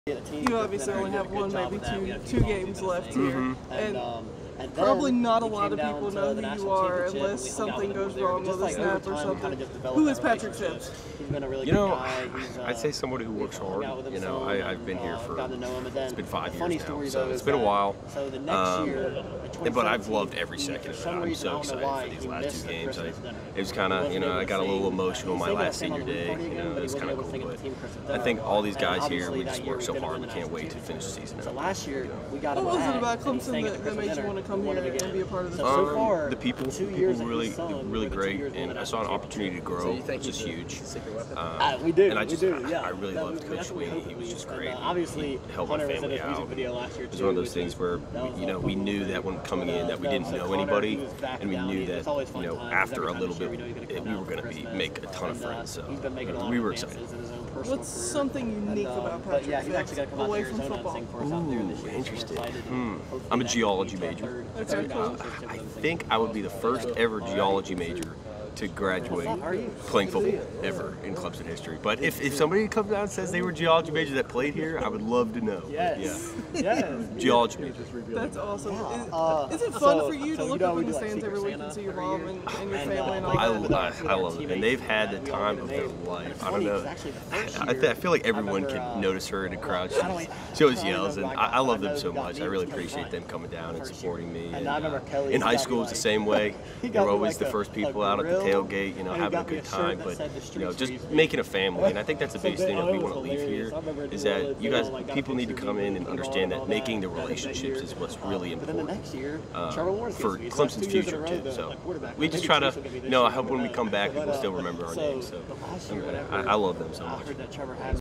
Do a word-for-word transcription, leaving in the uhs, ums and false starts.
You obviously only have one, maybe two, two games left here, Mm-hmm. and um, and probably not a it lot came of down people to know the who national you are championship, and unless we hung out something with him goes there. wrong Just with a like snap over or time, we kinda something. just developed Who that is Patrick relationship. Sims? He's been a really You know, good guy. He's, uh, I'd say somebody who works hard. You know, I, I've been here for, it's been five years now, so it's been a while. So the next Um, year, but I've loved every second of it. I'm so excited for these last two games. I, it was kind of, you know, I got a little emotional my last senior day. You know, it was kind of cool. But I think all these guys here, we just work so hard. We can't wait to finish the season out. So last year, we got What was it about Clemson that, that made you want to come here and be a part of this? So Um, far, the people, the people were really, really great, and I saw an opportunity to grow, which is huge. Uh, we do, and I we just, do, yeah. I really loved Coach Sweeney. He was just great. And, uh, obviously, he helped my Hunter was in family his music out. video last year It was too, one of those which things was- where, that was you know, all we cool. knew that when coming in that we So didn't know Connor, anybody, he was back and we down. knew It's that, always fun you know, times. after a Every little time bit, this year we know it- you're we gonna were come going to out be for make a Christmas. ton of And, uh, friends. So he's been making a uh, lot we of were advances excited. in his own personal What's career. something unique And, uh, about but Patrick yeah, he's actually Sims going to come out away to from Arizona football? and sing for us out there this Ooh, year. interesting. So we're excited. Hmm. Hopefully I'm a that can geology lead to our major. third- Okay, third cool. national championship I with him. think I would be the first ever geology major to graduate playing football ever in Clemson history. But if, if somebody comes out and says they were geology major that played here, I would love to know. Yes. Yeah. Yes. Geology major. That's awesome. Is, Uh, is it fun so- for you so to look you know up we in the do, like, stands Secret every week Santa and see your every mom year? and, and your And, family uh, and I, all that? I, I love it, and they've had the time of their life. I don't know. I, I feel like everyone can notice her in the crowd. She, she always yells, and I, I love them so much. I really appreciate them coming down and supporting me. And, uh, in high school, it was the same way. They were always the first people out at the tailgate, you know, having a good time. But you know, just making a family, and I think that's the biggest thing that we want to leave here is that you guys, people need to come in and understand that making the relationships is what's really important uh, for Clemson's future too. So we just try to, you know, I hope when we come back, people still remember our names. So I, I love them so much.